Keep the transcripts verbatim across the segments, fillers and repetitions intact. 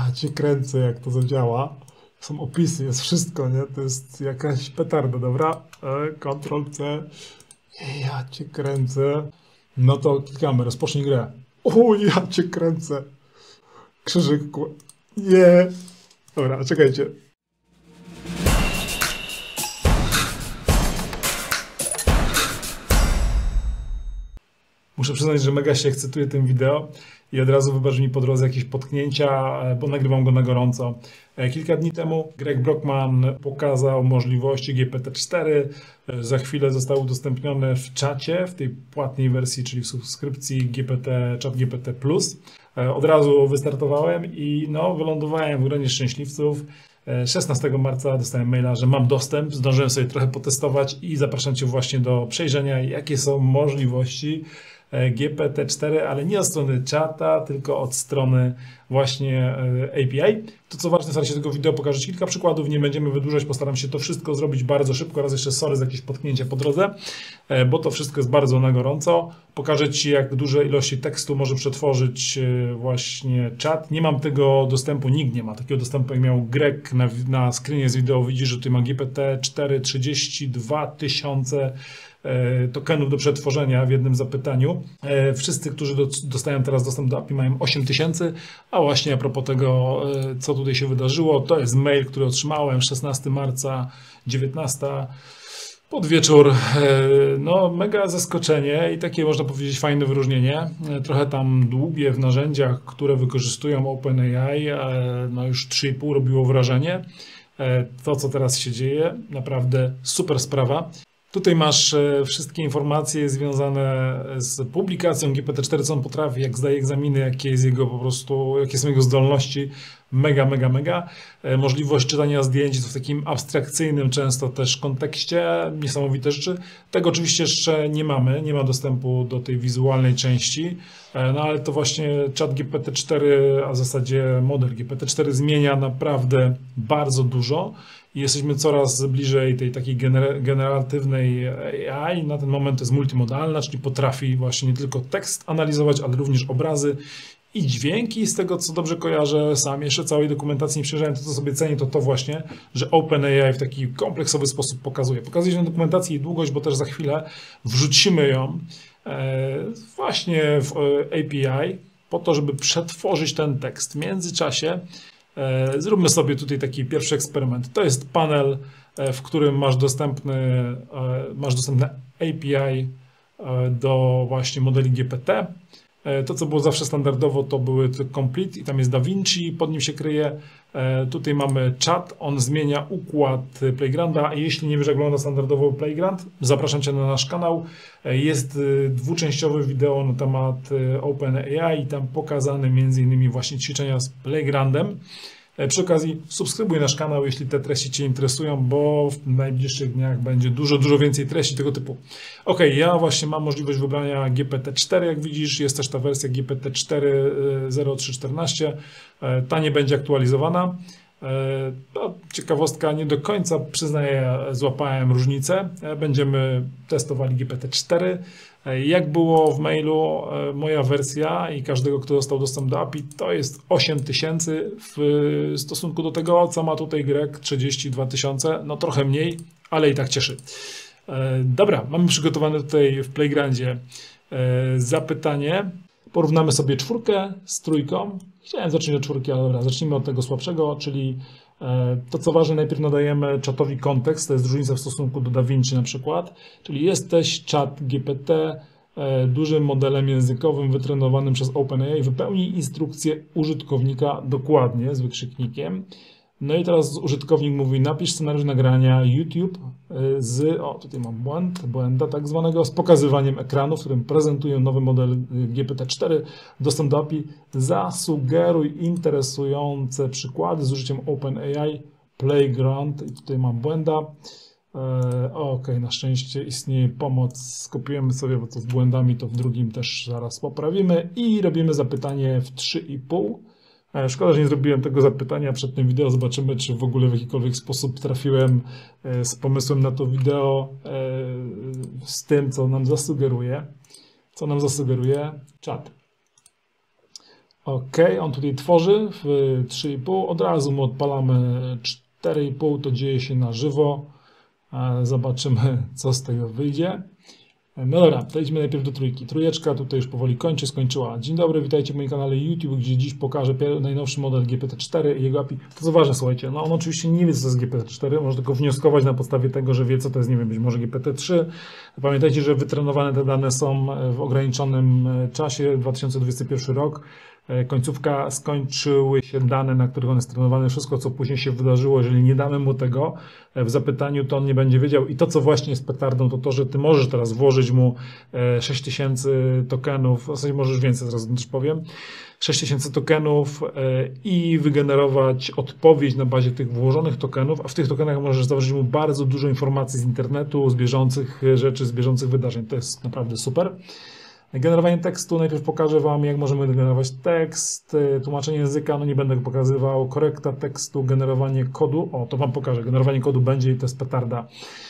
Ja cię kręcę, jak to zadziała. Są opisy, jest wszystko, nie? To jest jakaś petarda, dobra? E, Ctrl C. Ja cię kręcę. No to klikamy, rozpocznij grę. O, ja cię kręcę. Krzyżyk. Nie. Dobra, czekajcie. Muszę przyznać, że mega się ekscytuję tym wideo i od razu wybacz mi po drodze jakieś potknięcia, bo nagrywam go na gorąco. Kilka dni temu Greg Brockman pokazał możliwości G P T cztery. Za chwilę zostały udostępnione w czacie, w tej płatnej wersji, czyli w subskrypcji G P T, Chat G P T plus. Od razu wystartowałem i no, wylądowałem w gronie szczęśliwców. szesnastego marca dostałem maila, że mam dostęp, zdążyłem sobie trochę potestować i zapraszam Cię właśnie do przejrzenia, jakie są możliwości G P T cztery, ale nie od strony czata, tylko od strony właśnie A P I. To co ważne, staram się tego wideo pokażę kilka przykładów, nie będziemy wydłużać, postaram się to wszystko zrobić bardzo szybko, raz jeszcze sorry za jakieś potknięcie po drodze, bo to wszystko jest bardzo na gorąco. Pokażę Ci, jak duże ilości tekstu może przetworzyć właśnie czat. Nie mam tego dostępu, nikt nie ma takiego dostępu, jak miał Greg na, na screenie z wideo. Widzisz, że tutaj ma G P T cztery trzydzieści dwa tysiące tokenów do przetworzenia w jednym zapytaniu. Wszyscy, którzy dostają teraz dostęp do A P I, mają osiem tysięcy, a właśnie a propos tego, co tutaj się wydarzyło, to jest mail, który otrzymałem szesnastego marca, dziewiętnastego pod wieczór. No mega zaskoczenie i takie można powiedzieć fajne wyróżnienie. Trochę tam dłubię w narzędziach, które wykorzystują OpenAI, no już trzy i pół robiło wrażenie. To, co teraz się dzieje, naprawdę super sprawa. Tutaj masz wszystkie informacje związane z publikacją G P T cztery, co on potrafi, jak zdaje egzaminy, jakie jest jego po prostu, jakie są jego zdolności. Mega, mega, mega. Możliwość czytania zdjęć w takim abstrakcyjnym często też kontekście. Niesamowite rzeczy. Tego oczywiście jeszcze nie mamy. Nie ma dostępu do tej wizualnej części. No ale to właśnie Chat G P T cztery, a w zasadzie model G P T cztery zmienia naprawdę bardzo dużo. I jesteśmy coraz bliżej tej takiej generatywnej A I. Na ten moment jest multimodalna, czyli potrafi właśnie nie tylko tekst analizować, ale również obrazy i dźwięki. Z tego, co dobrze kojarzę, sam jeszcze całej dokumentacji nie przejrzałem, to co sobie cenię, to to właśnie, że OpenAI w taki kompleksowy sposób pokazuje. Pokazuje się na dokumentacji jej długość, bo też za chwilę wrzucimy ją właśnie w A P I po to, żeby przetworzyć ten tekst. W międzyczasie zróbmy sobie tutaj taki pierwszy eksperyment. To jest panel, w którym masz dostępny, masz dostępne A P I do właśnie modeli G P T. To, co było zawsze standardowo, to były Complete i tam jest DaVinci, pod nim się kryje. Tutaj mamy czat, on zmienia układ Playgrounda. Jeśli nie wiesz, jak wygląda standardowo Playground, zapraszam Cię na nasz kanał. Jest dwuczęściowe wideo na temat OpenAI i tam pokazane między innymi właśnie ćwiczenia z Playgroundem. Przy okazji subskrybuj nasz kanał, jeśli te treści Cię interesują, bo w najbliższych dniach będzie dużo, dużo więcej treści tego typu. Ok, ja właśnie mam możliwość wybrania G P T cztery, jak widzisz, jest też ta wersja G P T cztery zero trzy czternaście, ta nie będzie aktualizowana. No, ciekawostka, nie do końca, przyznaję, złapałem różnicę. Będziemy testowali G P T cztery. Jak było w mailu, moja wersja i każdego, kto dostał dostęp do A P I, to jest osiem tysięcy w stosunku do tego, co ma tutaj Greg, trzydzieści dwa tysiące, no trochę mniej, ale i tak cieszy. Dobra, mamy przygotowane tutaj w Playgroundzie zapytanie. Porównamy sobie czwórkę z trójką. Chciałem zacząć od czwórki, ale dobra, zacznijmy od tego słabszego, czyli to, co ważne, najpierw nadajemy czatowi kontekst, to jest różnica w stosunku do DaVinci na przykład, czyli jesteś czat G P T, dużym modelem językowym wytrenowanym przez OpenAI, wypełnij instrukcję użytkownika dokładnie z wykrzyknikiem. No i teraz użytkownik mówi, napisz scenariusz nagrania YouTube z, o tutaj mam błąd, błęda tak zwanego, z pokazywaniem ekranu, w którym prezentuję nowy model G P T cztery, dostęp do A P I, zasugeruj interesujące przykłady z użyciem OpenAI, Playground, i tutaj mam błęda. E, ok, na szczęście istnieje pomoc, skopiujemy sobie, bo to z błędami to w drugim też zaraz poprawimy i robimy zapytanie w trzy i pół. Szkoda, że nie zrobiłem tego zapytania przed tym wideo. Zobaczymy, czy w ogóle w jakikolwiek sposób trafiłem z pomysłem na to wideo, z tym, co nam zasugeruje. Co nam zasugeruje czat. Ok, on tutaj tworzy w trzy i pół, od razu mu odpalamy cztery i pół, to dzieje się na żywo. Zobaczymy, co z tego wyjdzie. No dobra, to idźmy najpierw do trójki. Trójeczka tutaj już powoli kończy, skończyła. Dzień dobry, witajcie w moim kanale YouTube, gdzie dziś pokażę najnowszy model G P T cztery i jego A P I. To co ważne, słuchajcie, no on oczywiście nie wie, co to jest G P T cztery, może tylko wnioskować na podstawie tego, że wie, co to jest, nie wiem, być może G P T trzy. Pamiętajcie, że wytrenowane te dane są w ograniczonym czasie, dwa tysiące dwudziesty pierwszy rok. Końcówka, skończyły się dane, na których on jest trenowany, wszystko co później się wydarzyło, jeżeli nie damy mu tego w zapytaniu, to on nie będzie wiedział. I to co właśnie jest petardą, to to, że ty możesz teraz włożyć mu sześć tysięcy tokenów, w zasadzie możesz więcej, zaraz też powiem, sześć tysięcy tokenów i wygenerować odpowiedź na bazie tych włożonych tokenów, a w tych tokenach możesz założyć mu bardzo dużo informacji z internetu, z bieżących rzeczy, z bieżących wydarzeń. To jest naprawdę super. Generowanie tekstu, najpierw pokażę Wam, jak możemy generować tekst, tłumaczenie języka, no nie będę go pokazywał, korekta tekstu, generowanie kodu, o to Wam pokażę, generowanie kodu będzie i to jest petarda.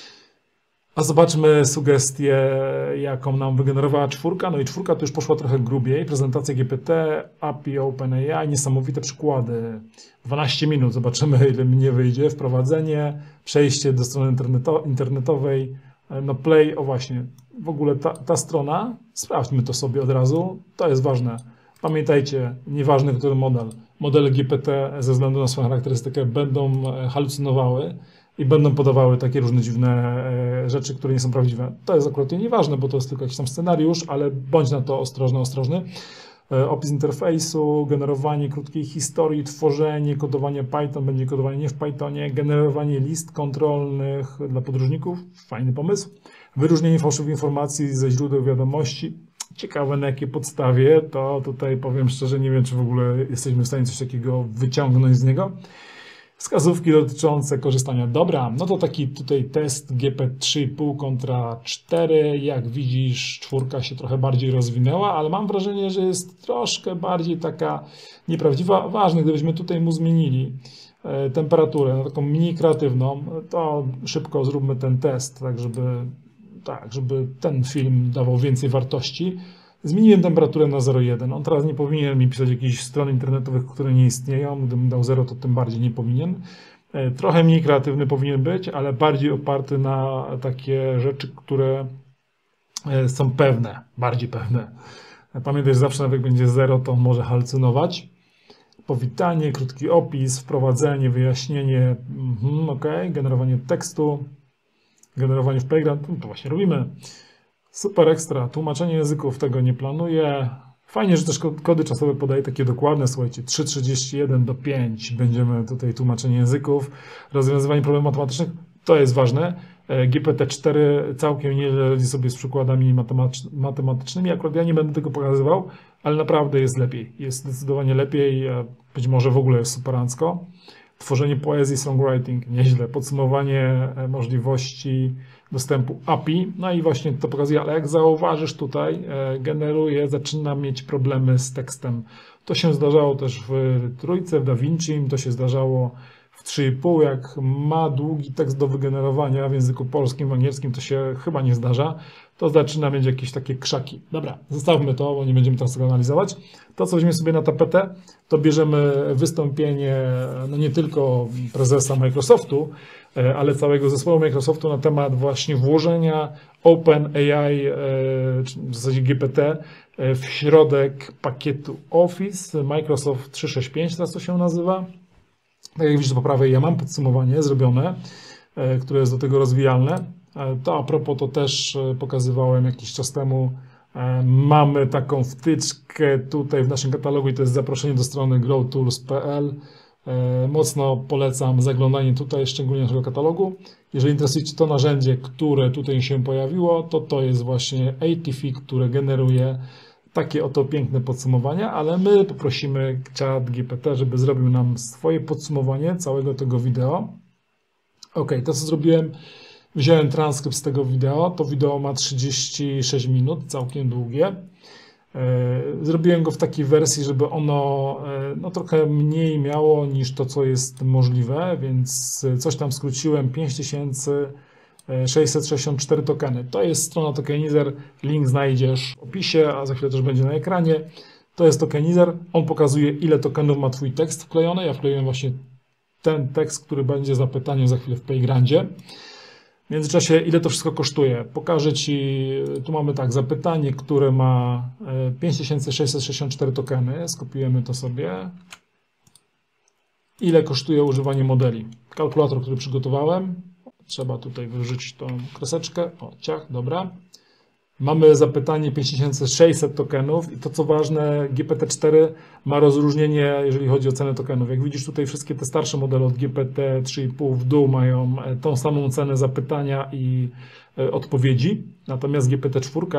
A zobaczmy sugestię, jaką nam wygenerowała czwórka, no i czwórka to już poszła trochę grubiej, prezentacja G P T, A P I OpenAI, niesamowite przykłady, dwanaście minut, zobaczymy ile mi nie wyjdzie, wprowadzenie, przejście do strony interneto internetowej, no play, o właśnie, w ogóle ta, ta strona, sprawdźmy to sobie od razu, to jest ważne. Pamiętajcie, nieważny który model, modele G P T ze względu na swoją charakterystykę będą halucynowały i będą podawały takie różne dziwne rzeczy, które nie są prawdziwe. To jest akurat nieważne, bo to jest tylko jakiś tam scenariusz, ale bądź na to ostrożny, ostrożny. Opis interfejsu, generowanie krótkiej historii, tworzenie, kodowanie Python, będzie kodowanie nie w Pythonie, generowanie list kontrolnych dla podróżników, fajny pomysł. Wyróżnienie fałszywych informacji ze źródeł wiadomości, ciekawe na jakiej podstawie, to tutaj powiem szczerze, nie wiem czy w ogóle jesteśmy w stanie coś takiego wyciągnąć z niego. Wskazówki dotyczące korzystania. Dobra, no to taki tutaj test G P trzy i pół kontra cztery. Jak widzisz, czwórka się trochę bardziej rozwinęła, ale mam wrażenie, że jest troszkę bardziej taka nieprawdziwa. Ważne, gdybyśmy tutaj mu zmienili e, temperaturę na taką mniej kreatywną, to szybko zróbmy ten test, tak żeby, tak żeby ten film dawał więcej wartości. Zmieniłem temperaturę na zero przecinek jeden. On teraz nie powinien mi pisać jakichś stron internetowych, które nie istnieją. Gdybym dał zero, to tym bardziej nie powinien. Trochę mniej kreatywny powinien być, ale bardziej oparty na takie rzeczy, które są pewne, bardziej pewne. Pamiętaj, że zawsze nawet jak będzie zero, to on może halucynować. Powitanie, krótki opis, wprowadzenie, wyjaśnienie, mhm, ok, generowanie tekstu, generowanie w Playground, to właśnie robimy. Super ekstra, tłumaczenie języków tego nie planuję. Fajnie, że też kody czasowe podaje takie dokładne, słuchajcie, trzy trzydzieści jeden do pięć będziemy tutaj tłumaczenie języków, rozwiązywanie problemów matematycznych, to jest ważne. G P T cztery całkiem nieźle radzi sobie z przykładami matematycznymi, akurat ja nie będę tego pokazywał, ale naprawdę jest lepiej, jest zdecydowanie lepiej, być może w ogóle jest superancko. Tworzenie poezji, songwriting, nieźle. Podsumowanie możliwości dostępu A P I. No i właśnie to pokazuje, ale jak zauważysz tutaj, generuje, zaczyna mieć problemy z tekstem. To się zdarzało też w trójce, w DaVinci, to się zdarzało w trzy i pół. Jak ma długi tekst do wygenerowania w języku polskim, w angielskim, to się chyba nie zdarza. To zaczyna mieć jakieś takie krzaki. Dobra, zostawmy to, bo nie będziemy teraz tego analizować. To, co weźmiemy sobie na tapetę, to bierzemy wystąpienie no nie tylko prezesa Microsoftu, ale całego zespołu Microsoftu na temat właśnie włożenia OpenAI, w zasadzie G P T, w środek pakietu Office, Microsoft trzysta sześćdziesiąt pięć, teraz to się nazywa. Tak jak widzisz po prawej, ja mam podsumowanie zrobione, które jest do tego rozwijalne. To a propos, to też pokazywałem jakiś czas temu. Mamy taką wtyczkę tutaj w naszym katalogu i to jest zaproszenie do strony grow tools kropka p l. Mocno polecam zaglądanie tutaj, szczególnie naszego katalogu. Jeżeli interesuje Cię to narzędzie, które tutaj się pojawiło, to to jest właśnie A T F I, które generuje takie oto piękne podsumowania, ale my poprosimy Chat G P T, żeby zrobił nam swoje podsumowanie całego tego wideo. Ok, to co zrobiłem, wziąłem transkrypt z tego wideo. To wideo ma trzydzieści sześć minut, całkiem długie. Zrobiłem go w takiej wersji, żeby ono no, trochę mniej miało niż to, co jest możliwe, więc coś tam skróciłem, pięć tysięcy sześćset sześćdziesiąt cztery tokeny. To jest strona Tokenizer, link znajdziesz w opisie, a za chwilę też będzie na ekranie. To jest tokenizer. On pokazuje, ile tokenów ma Twój tekst wklejony. Ja wkleiłem właśnie ten tekst, który będzie zapytaniem za chwilę w PayGrandzie. W międzyczasie, ile to wszystko kosztuje? Pokażę Ci, tu mamy tak, zapytanie, które ma pięć tysięcy sześćset sześćdziesiąt cztery tokeny. Skopiujemy to sobie. Ile kosztuje używanie modeli? Kalkulator, który przygotowałem. Trzeba tutaj wyrzucić tą kreseczkę. O, ciach, dobra. Mamy zapytanie pięć tysięcy sześćset tokenów i to co ważne, G P T cztery ma rozróżnienie, jeżeli chodzi o cenę tokenów. Jak widzisz tutaj wszystkie te starsze modele od G P T trzy i pół w dół mają tą samą cenę zapytania i odpowiedzi, natomiast G P T cztery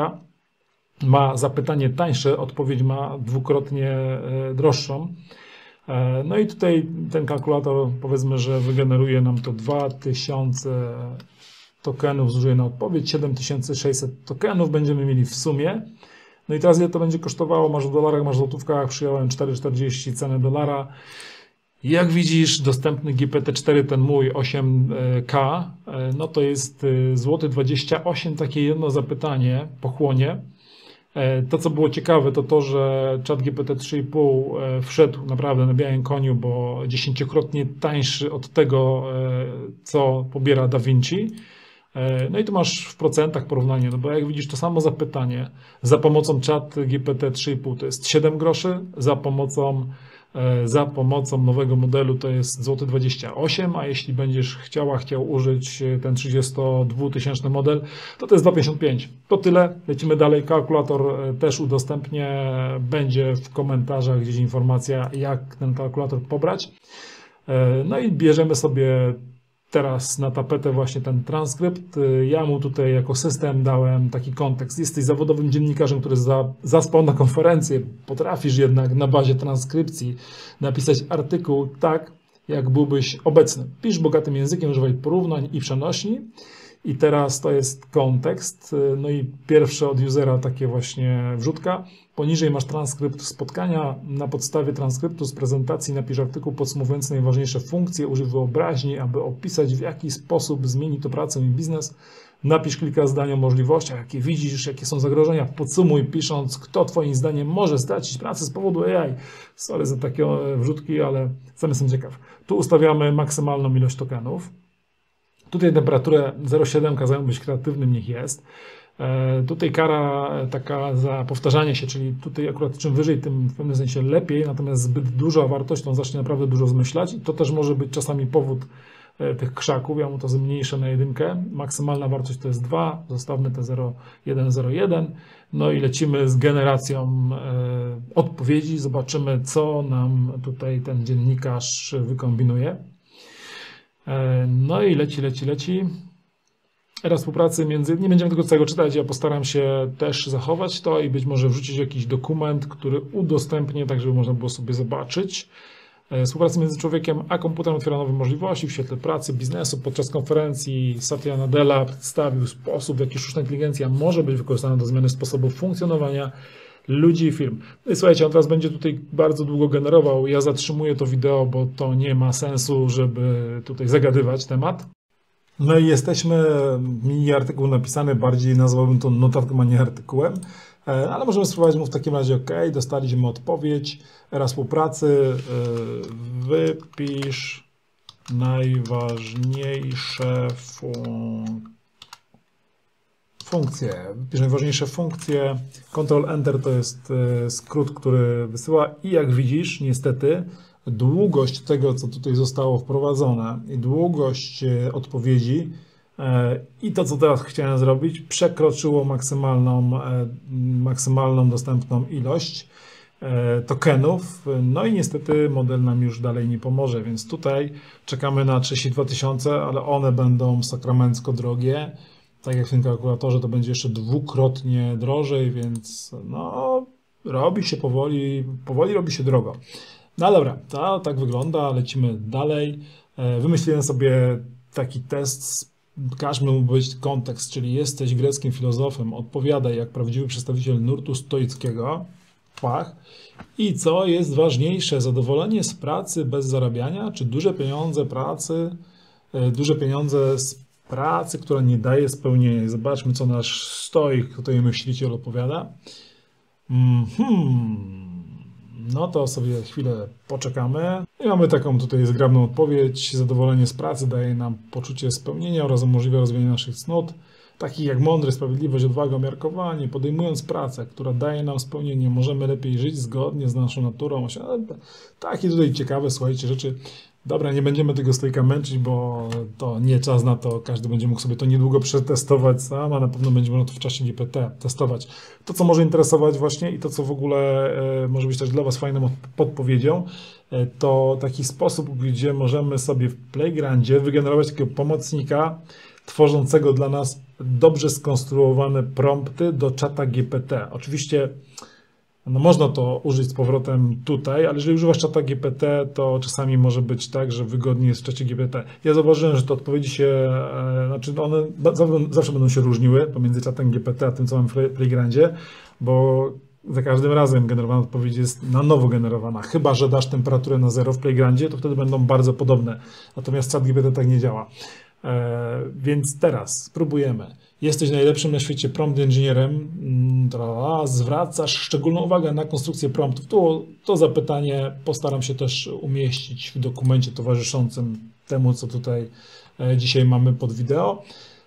ma zapytanie tańsze, odpowiedź ma dwukrotnie droższą. No i tutaj ten kalkulator, powiedzmy, że wygeneruje nam to dwa tysiące tokenów, zużyje na odpowiedź, siedem tysięcy sześćset tokenów będziemy mieli w sumie. No i teraz ile to będzie kosztowało? Masz w dolarach, masz w złotówkach, przyjąłem cztery czterdzieści cenę dolara. Jak widzisz, dostępny G P T cztery, ten mój osiem K, no to jest złoty dwadzieścia osiem, takie jedno zapytanie pochłonie. To, co było ciekawe, to to, że ChatGPT trzy i pół wszedł naprawdę na białym koniu, bo dziesięciokrotnie tańszy od tego, co pobiera DaVinci. No i tu masz w procentach porównanie, no bo jak widzisz, to samo zapytanie za pomocą ChatGPT trzy i pół to jest siedem groszy, za pomocą, za pomocą nowego modelu to jest złoty dwadzieścia osiem, a jeśli będziesz chciała, chciał użyć ten trzydziestodwutysięczny model, to to jest dwa pięćdziesiąt pięć. To tyle, lecimy dalej. Kalkulator też udostępnię, będzie w komentarzach gdzieś informacja, jak ten kalkulator pobrać. No i bierzemy sobie teraz na tapetę właśnie ten transkrypt. Ja mu tutaj jako system dałem taki kontekst. Jesteś zawodowym dziennikarzem, który za, zaspał na konferencję. Potrafisz jednak na bazie transkrypcji napisać artykuł tak, jak byłbyś obecny. Pisz bogatym językiem, używaj porównań i przenośni. I teraz to jest kontekst. No i pierwsze od usera takie właśnie wrzutka. Poniżej masz transkrypt spotkania. Na podstawie transkryptu z prezentacji napisz artykuł podsumowujący najważniejsze funkcje. Użyj wyobraźni, aby opisać, w jaki sposób zmieni to pracę i biznes. Napisz kilka zdań o możliwościach, jakie widzisz, jakie są zagrożenia. Podsumuj pisząc, kto Twoim zdaniem może stracić pracę z powodu A I. Sorry za takie wrzutki, ale sam jestem ciekaw. Tu ustawiamy maksymalną ilość tokenów. Tutaj temperaturę zero przecinek siedem kazałem być kreatywnym, niech jest. E, tutaj kara taka za powtarzanie się, czyli tutaj akurat czym wyżej, tym w pewnym sensie lepiej, natomiast zbyt duża wartość, to on zacznie naprawdę dużo zmyślać i to też może być czasami powód e, tych krzaków. Ja mu to zmniejszę na jedynkę. Maksymalna wartość to jest dwa, zostawmy te zero przecinek jeden zero jeden. No i lecimy z generacją e, odpowiedzi. Zobaczymy, co nam tutaj ten dziennikarz wykombinuje. No i leci, leci, leci. Era współpracy między... Nie będziemy tego całego czytać, ja postaram się też zachować to i być może wrzucić jakiś dokument, który udostępnię, tak żeby można było sobie zobaczyć. Współpraca między człowiekiem a komputerem otwiera nowe możliwości w świetle pracy, biznesu. Podczas konferencji Satya Nadella przedstawił sposób, w jaki sztuczna inteligencja może być wykorzystana do zmiany sposobu funkcjonowania ludzi i firm. No i słuchajcie, on teraz będzie tutaj bardzo długo generował. Ja zatrzymuję to wideo, bo to nie ma sensu, żeby tutaj zagadywać temat. No i jesteśmy, mini artykuł napisany, bardziej nazwałbym to notatką, a nie artykułem. Ale możemy spróbować mu w takim razie, ok, dostaliśmy odpowiedź. Era współpracy, wypisz najważniejsze funkcje. Funkcje. Wypisz najważniejsze funkcje. Control Enter to jest skrót, który wysyła i jak widzisz, niestety, długość tego, co tutaj zostało wprowadzone i długość odpowiedzi i to, co teraz chciałem zrobić, przekroczyło maksymalną, maksymalną dostępną ilość tokenów. No i niestety model nam już dalej nie pomoże, więc tutaj czekamy na trzydzieści dwa tysiące, ale one będą sakramencko drogie. Tak jak w tym kalkulatorze to będzie jeszcze dwukrotnie drożej, więc no robi się powoli, powoli robi się drogo. No dobra, to tak wygląda, lecimy dalej. Wymyśliłem sobie taki test, każmy mu być kontekst, czyli jesteś greckim filozofem, odpowiadaj jak prawdziwy przedstawiciel nurtu stoickiego, pach. I co jest ważniejsze, zadowolenie z pracy bez zarabiania, czy duże pieniądze pracy, duże pieniądze z pracy, która nie daje spełnienia. Zobaczmy, co nasz stoik, tutaj myśliciel opowiada. Hmm. No to sobie chwilę poczekamy. I mamy taką tutaj zgrabną odpowiedź. Zadowolenie z pracy daje nam poczucie spełnienia oraz umożliwia rozwijanie naszych cnót, takich jak mądrość, sprawiedliwość, odwaga, umiarkowanie. Podejmując pracę, która daje nam spełnienie, możemy lepiej żyć zgodnie z naszą naturą. Takie tutaj ciekawe, słuchajcie, rzeczy. Dobra, nie będziemy tego stojka męczyć, bo to nie czas na to. Każdy będzie mógł sobie to niedługo przetestować sam, a na pewno będzie można to w czasie G P T testować. To, co może interesować właśnie i to, co w ogóle e, może być też dla Was fajną podpowiedzią, e, to taki sposób, gdzie możemy sobie w Playgroundzie wygenerować takiego pomocnika tworzącego dla nas dobrze skonstruowane prompty do czata G P T. Oczywiście no można to użyć z powrotem tutaj, ale jeżeli używasz czata G P T, to czasami może być tak, że wygodniej jest w czacie G P T. Ja zauważyłem, że te odpowiedzi się, e, znaczy one zawsze będą się różniły pomiędzy czatem G P T a tym całym Playgroundzie, bo za każdym razem generowana odpowiedź jest na nowo generowana. Chyba że dasz temperaturę na zero w Playgroundzie, to wtedy będą bardzo podobne. Natomiast czat G P T tak nie działa. E, więc teraz spróbujemy. Jesteś najlepszym na świecie prompt inżynierem, zwracasz szczególną uwagę na konstrukcję promptów. To, to zapytanie postaram się też umieścić w dokumencie towarzyszącym temu, co tutaj dzisiaj mamy pod wideo.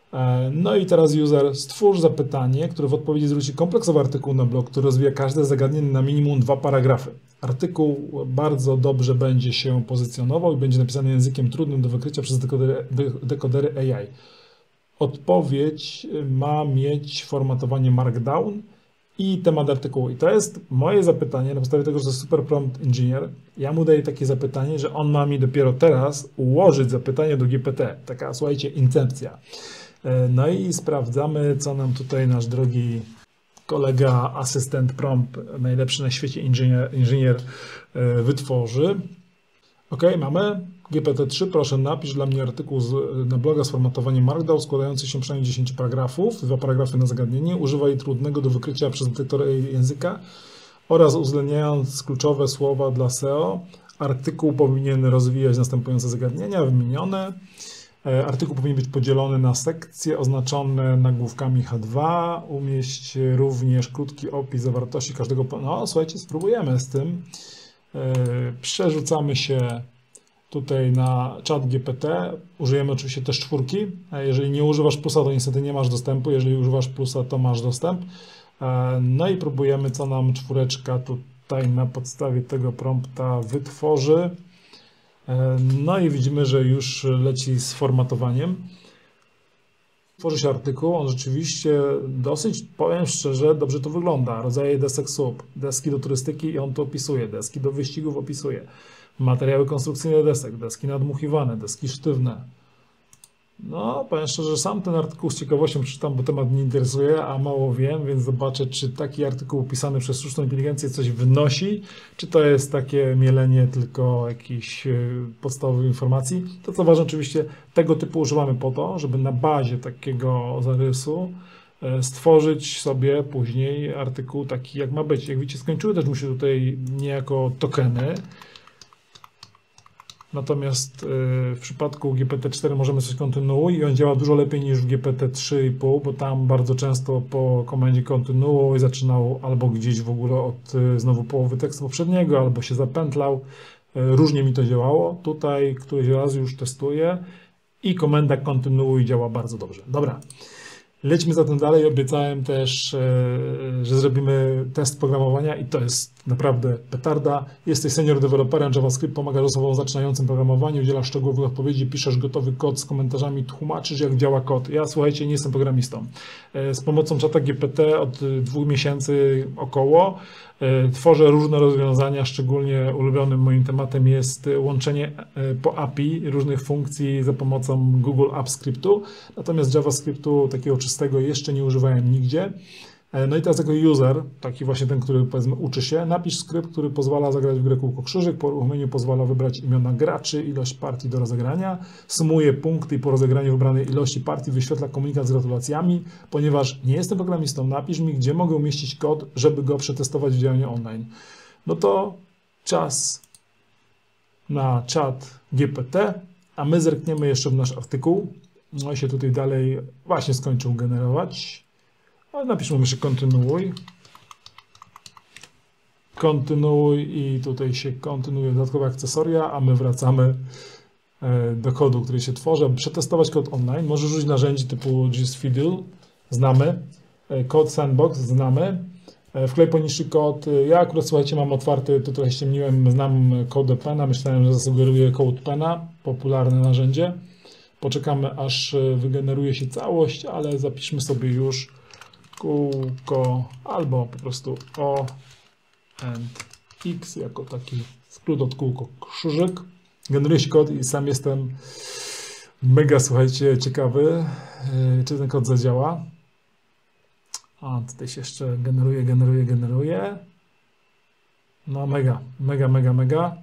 No i teraz user, stwórz zapytanie, które w odpowiedzi zwróci kompleksowy artykuł na blog, który rozwija każde zagadnienie na minimum dwa paragrafy. Artykuł bardzo dobrze będzie się pozycjonował i będzie napisany językiem trudnym do wykrycia przez dekodery, dekodery A I. Odpowiedź ma mieć formatowanie Markdown i temat artykułu. I to jest moje zapytanie na podstawie tego, że to jest super prompt engineer. Ja mu daję takie zapytanie, że on ma mi dopiero teraz ułożyć zapytanie do G P T. Taka, słuchajcie, incepcja. No i sprawdzamy, co nam tutaj nasz drogi kolega, asystent prompt, najlepszy na świecie inżynier, inżynier wytworzy. OK, mamy. G P T trzy, proszę napisz dla mnie artykuł z, na bloga z formatowaniu Markdown składający się przynajmniej dziesięć paragrafów, dwa paragrafy na zagadnienie, używaj trudnego do wykrycia przez detektor języka oraz uwzględniając kluczowe słowa dla S E O. Artykuł powinien rozwijać następujące zagadnienia wymienione. Artykuł powinien być podzielony na sekcje oznaczone nagłówkami H dwa. Umieść również krótki opis zawartości każdego... No, słuchajcie, spróbujemy z tym. Przerzucamy się tutaj na czat G P T. Użyjemy oczywiście też czwórki. Jeżeli nie używasz plusa, to niestety nie masz dostępu. Jeżeli używasz plusa, to masz dostęp. No i próbujemy, co nam czwóreczka tutaj na podstawie tego prompta wytworzy. No i widzimy, że już leci z formatowaniem. Tworzy się artykuł, on rzeczywiście dosyć, powiem szczerze, dobrze to wygląda. Rodzaje desek S U P, deski do turystyki i on to opisuje, deski do wyścigów opisuje, materiały konstrukcyjne desek, deski nadmuchiwane, deski sztywne. No, powiem szczerze, że sam ten artykuł z ciekawością przeczytam, bo temat mnie interesuje, a mało wiem, więc zobaczę, czy taki artykuł pisany przez sztuczną inteligencję coś wnosi, czy to jest takie mielenie tylko jakichś podstawowych informacji. To co ważne, oczywiście tego typu używamy po to, żeby na bazie takiego zarysu stworzyć sobie później artykuł taki, jak ma być. Jak widzicie, skończyły też mu się tutaj niejako tokeny. Natomiast w przypadku G P T cztery możemy coś kontynuuj i on działa dużo lepiej niż w G P T trzy i pół, bo tam bardzo często po komendzie kontynuuj zaczynał albo gdzieś w ogóle od znowu połowy tekstu poprzedniego, albo się zapętlał. Różnie mi to działało. Tutaj któryś raz już testuję i komenda kontynuuj działa bardzo dobrze. Dobra. Lećmy zatem dalej. Obiecałem też, że zrobimy test programowania i to jest naprawdę petarda. Jesteś senior deweloperem JavaScript, pomagasz osobom zaczynającym programowanie, udzielasz szczegółowych odpowiedzi, piszesz gotowy kod z komentarzami, tłumaczysz, jak działa kod. Ja, słuchajcie, nie jestem programistą. Z pomocą czata G P T od dwóch miesięcy około tworzę różne rozwiązania, szczególnie ulubionym moim tematem jest łączenie po A P I różnych funkcji za pomocą Google Apps Scriptu. Natomiast JavaScriptu takiego czystego jeszcze nie używałem nigdzie. No i teraz jako user, taki właśnie ten, który powiedzmy uczy się, napisz skrypt, który pozwala zagrać w grę kółko krzyżyk, po uruchomieniu pozwala wybrać imiona graczy, ilość partii do rozegrania, sumuje punkty i po rozegraniu wybranej ilości partii wyświetla komunikat z gratulacjami. Ponieważ nie jestem programistą, napisz mi, gdzie mogę umieścić kod, żeby go przetestować w działaniu online. No to czas na czat G P T, a my zerkniemy jeszcze w nasz artykuł. No i się tutaj dalej właśnie skończył generować. Ale napiszmy jeszcze kontynuuj. kontynuuj i tutaj się kontynuuje dodatkowe akcesoria, a my wracamy do kodu, który się tworzy. Aby przetestować kod online, możesz użyć narzędzi typu GSFiddle, znamy, Code Sandbox, znamy, wklej poniższy kod. Ja akurat, słuchajcie, mam otwarty, tu trochę ściemniłem, znam CodePena, myślałem, że zasugeruję CodePena, popularne narzędzie. Poczekamy, aż wygeneruje się całość, ale zapiszmy sobie już kółko albo po prostu O and X jako taki skrót od kółko krzyżyk. Generuje się kod i sam jestem mega, słuchajcie, ciekawy, czy ten kod zadziała. A tutaj się jeszcze generuje, generuje, generuje. No mega, mega, mega, mega.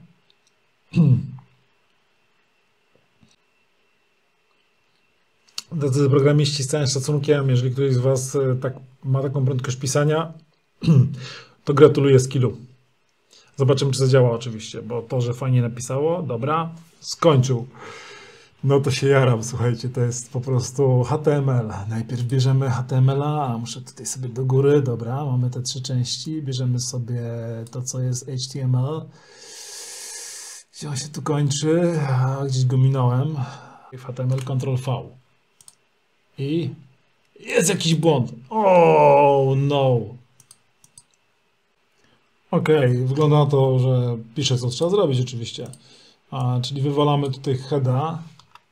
Drodzy programiści, z całym szacunkiem, jeżeli ktoś z Was tak, ma taką prędkość pisania, to gratuluję skillu. Zobaczymy, czy zadziała oczywiście, bo to, że fajnie napisało, dobra, skończył. No to się jaram, słuchajcie, to jest po prostu H T M L. Najpierw bierzemy H T M L a, muszę tutaj sobie do góry, dobra, mamy te trzy części, bierzemy sobie to, co jest H T M L. Gdzie on się tu kończy? A, gdzieś go minąłem. W H T M L Ctrl V. I jest jakiś błąd. Oh no. Ok, wygląda na to, że pisze, co trzeba zrobić oczywiście. A, czyli wywalamy tutaj heada.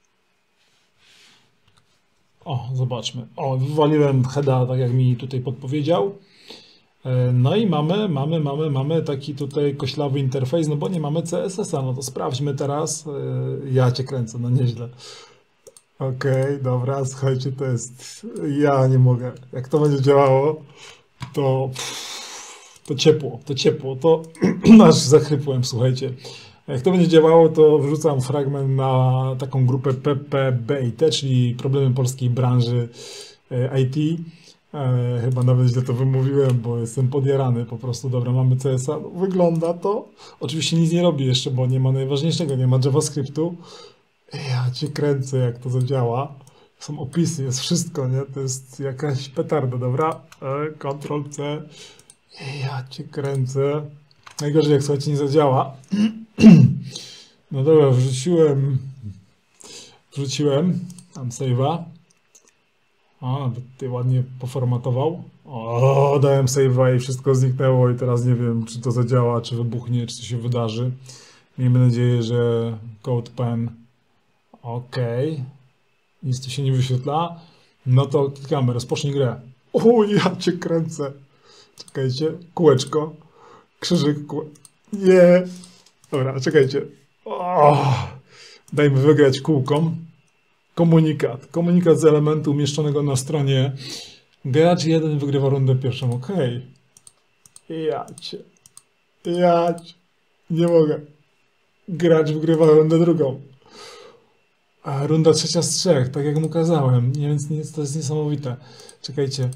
O, zobaczmy. O, wywaliłem heada, tak jak mi tutaj podpowiedział. No i mamy, mamy, mamy, mamy taki tutaj koślawy interfejs, no bo nie mamy C S S a. No to sprawdźmy teraz. Ja cię kręcę, no nieźle. Okej, okay, dobra, słuchajcie, to jest... Ja nie mogę. Jak to będzie działało, to... To ciepło, to ciepło, to aż zachrypłem, słuchajcie. Jak to będzie działało, to wrzucam fragment na taką grupę P P B I T, czyli problemy polskiej branży I T. E, chyba nawet źle to wymówiłem, bo jestem podjarany po prostu. Dobra, mamy C S a. Wygląda to. Oczywiście nic nie robi jeszcze, bo nie ma najważniejszego, nie ma JavaScriptu. Ja cię kręcę, jak to zadziała. Są opisy, jest wszystko, nie? To jest jakaś petarda, dobra? E, Ctrl C. Ja cię kręcę. Najgorzej, jak słuchajcie, nie zadziała. No dobra, wrzuciłem. Wrzuciłem. Tam save'a. A, tutaj ładnie poformatował. O, dałem save'a i wszystko zniknęło i teraz nie wiem, czy to zadziała, czy wybuchnie, czy coś się wydarzy. Miejmy nadzieję, że CodePen. Ok. Nic tu się nie wyświetla. No to klikamy, rozpocznij grę. O, ja cię kręcę. Czekajcie, kółeczko, krzyżyk, kół... Nie! Dobra, czekajcie. Oh, dajmy wygrać kółkom. Komunikat. Komunikat z elementu umieszczonego na stronie. Gracz jeden wygrywa rundę pierwszą. Ok. Ja cię. Ja cię. Nie mogę. Gracz wygrywa rundę drugą. A runda trzecia z trzech, tak jak mu kazałem. Nie, więc nie, to jest niesamowite. Czekajcie.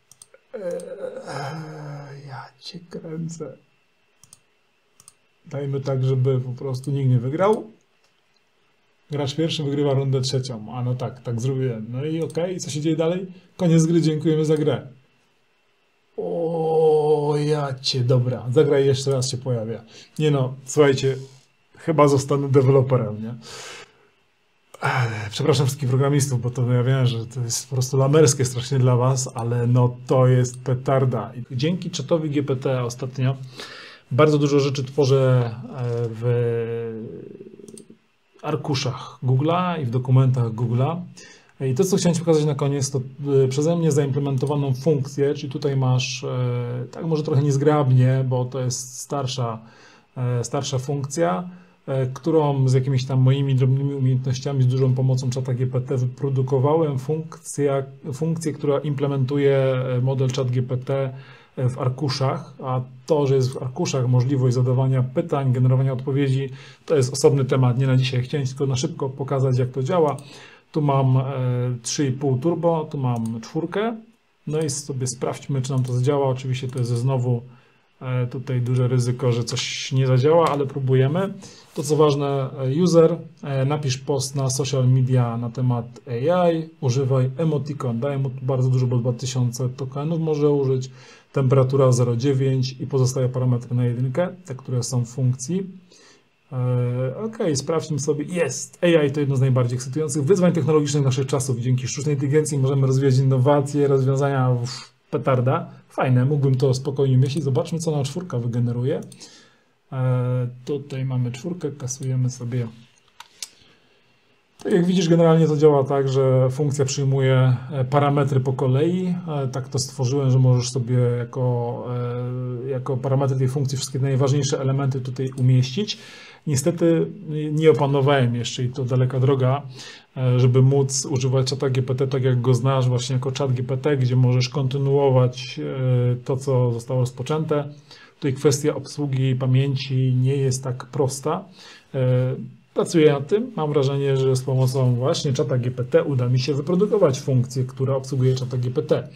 Ja cię kręcę. Dajmy tak, żeby po prostu nikt nie wygrał. Gracz pierwszy wygrywa rundę trzecią. A no tak, tak zrobiłem. No i okej, okay. Co się dzieje dalej? Koniec gry, dziękujemy za grę. O, ja cię, dobra. Zagraj jeszcze raz, się pojawia. Nie no, słuchajcie, chyba zostanę deweloperem, nie? Przepraszam wszystkich programistów, bo to ja wiem, że to jest po prostu lamerskie strasznie dla was, ale no to jest petarda. I dzięki czatowi G P T ostatnio bardzo dużo rzeczy tworzę w arkuszach Google'a i w dokumentach Google'a. I to, co chciałem ci pokazać na koniec, to przeze mnie zaimplementowaną funkcję, czyli tutaj masz, tak może trochę niezgrabnie, bo to jest starsza, starsza funkcja, którą z jakimiś tam moimi drobnymi umiejętnościami, z dużą pomocą czata G P T wyprodukowałem funkcję, funkcję, która implementuje model czat G P T w arkuszach, a to, że jest w arkuszach możliwość zadawania pytań, generowania odpowiedzi, to jest osobny temat, nie na dzisiaj. Chciałem tylko na szybko pokazać, jak to działa. Tu mam trzy i pół turbo, tu mam czwórkę, no i sobie sprawdźmy, czy nam to zadziała. Oczywiście to jest znowu tutaj duże ryzyko, że coś nie zadziała, ale próbujemy. To co ważne, user, napisz post na social media na temat A I, używaj emoticon, daję mu bardzo dużo, bo dwa tysiące tokenów może użyć. temperatura zero przecinek dziewięć i pozostałe parametry na jedynkę, te, które są w funkcji. Ok, sprawdźmy sobie. Jest! A I to jedno z najbardziej ekscytujących wyzwań technologicznych naszych czasów. Dzięki sztucznej inteligencji możemy rozwijać innowacje, rozwiązania uff, petarda. Fajne, mógłbym to spokojnie myśleć. Zobaczmy, co na czwórka wygeneruje. E, tutaj mamy czwórkę, kasujemy sobie. Tak jak widzisz, generalnie to działa tak, że funkcja przyjmuje parametry po kolei. Tak to stworzyłem, że możesz sobie jako, jako parametry tej funkcji wszystkie najważniejsze elementy tutaj umieścić. Niestety nie opanowałem jeszcze i to daleka droga, żeby móc używać czata G P T tak jak go znasz, właśnie jako czat G P T, gdzie możesz kontynuować to, co zostało rozpoczęte. Tutaj kwestia obsługi pamięci nie jest tak prosta. Pracuję nad tym. Mam wrażenie, że z pomocą właśnie czata G P T uda mi się wyprodukować funkcję, która obsługuje czata G P T.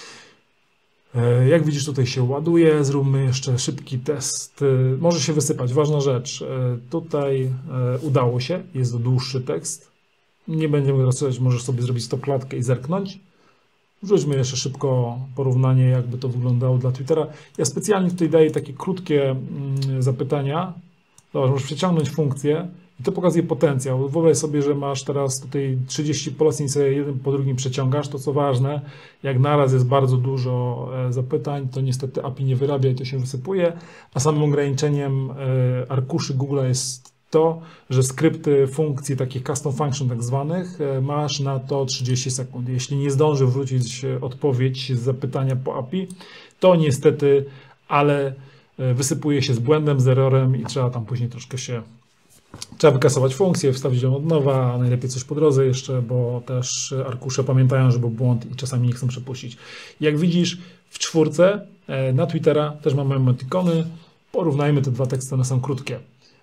Jak widzisz, tutaj się ładuje. Zróbmy jeszcze szybki test. Może się wysypać. Ważna rzecz. Tutaj udało się. Jest to dłuższy tekst. Nie będziemy rozszerzać. Możesz sobie zrobić stopklatkę i zerknąć. Wrzućmy jeszcze szybko porównanie, jakby to wyglądało dla Twittera. Ja specjalnie tutaj daję takie krótkie zapytania. Zobacz, możesz przeciągnąć funkcję. I to pokazuje potencjał. Wyobraź sobie, że masz teraz tutaj trzydzieści poleceń, sobie jeden po drugim przeciągasz. To co ważne, jak naraz jest bardzo dużo zapytań, to niestety A P I nie wyrabia i to się wysypuje. A samym ograniczeniem arkuszy Google'a jest to, że skrypty funkcji takich custom function tak zwanych masz na to trzydzieści sekund. Jeśli nie zdąży wrócić odpowiedź z zapytania po A P I, to niestety, ale wysypuje się z błędem, z errorem i trzeba tam później troszkę się Trzeba wykasować funkcję, wstawić ją od nowa, a najlepiej coś po drodze jeszcze, bo też arkusze pamiętają, że był błąd i czasami nie chcą przepuścić. Jak widzisz, w czwórce na Twittera też mamy emotikony. Porównajmy te dwa teksty, one są krótkie.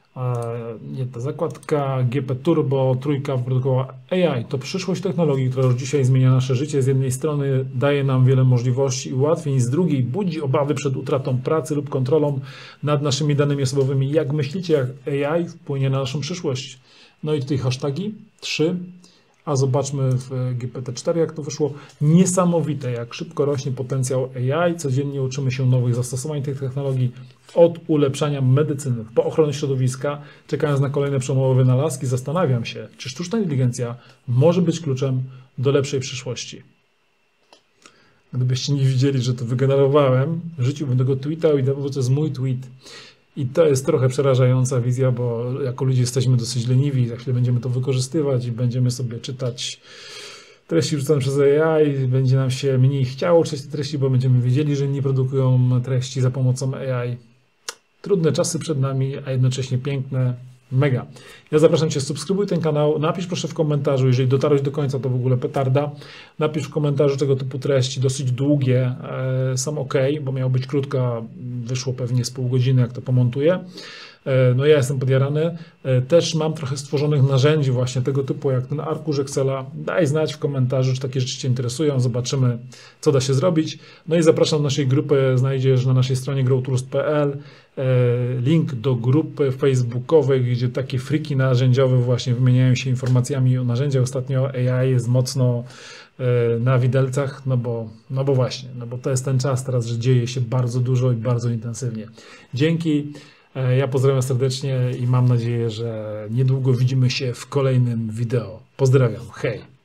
Nie ta zakładka, G P Turbo, trójka wyprodukowała A I. To przyszłość technologii, która już dzisiaj zmienia nasze życie. Z jednej strony daje nam wiele możliwości i ułatwień, z drugiej budzi obawy przed utratą pracy lub kontrolą nad naszymi danymi osobowymi. Jak myślicie, jak A I wpłynie na naszą przyszłość? No i tutaj hashtagi trzy. A zobaczmy w G P T cztery, jak to wyszło. Niesamowite, jak szybko rośnie potencjał A I. Codziennie uczymy się nowych zastosowań tych technologii, od ulepszania medycyny po ochronę środowiska. Czekając na kolejne przełomowe wynalazki, zastanawiam się, czy sztuczna inteligencja może być kluczem do lepszej przyszłości. Gdybyście nie widzieli, że to wygenerowałem, rzuciłbym tego tweeta i bo to jest mój tweet. I to jest trochę przerażająca wizja, bo jako ludzie jesteśmy dosyć leniwi, za chwilę będziemy to wykorzystywać i będziemy sobie czytać treści rzucane przez A I, będzie nam się mniej chciało czytać te treści, bo będziemy wiedzieli, że inni produkują treści za pomocą A I. Trudne czasy przed nami, a jednocześnie piękne. Mega. Ja zapraszam Cię, subskrybuj ten kanał, napisz proszę w komentarzu, jeżeli dotarłeś do końca, to w ogóle petarda. Napisz w komentarzu tego typu treści, dosyć długie, e, są ok, bo miało być krótka, wyszło pewnie z pół godziny, jak to pomontuję. E, no ja jestem podjarany. E, też mam trochę stworzonych narzędzi właśnie tego typu, jak ten arkusz Excela. Daj znać w komentarzu, czy takie rzeczy Cię interesują, zobaczymy, co da się zrobić. No i zapraszam do naszej grupy, znajdziesz na naszej stronie growtools kropka p l link do grupy facebookowej, gdzie takie friki narzędziowe właśnie wymieniają się informacjami o narzędziach. Ostatnio A I jest mocno na widelcach, no bo, no bo właśnie, no bo to jest ten czas teraz, że dzieje się bardzo dużo i bardzo intensywnie. Dzięki, ja pozdrawiam serdecznie i mam nadzieję, że niedługo widzimy się w kolejnym wideo. Pozdrawiam, hej!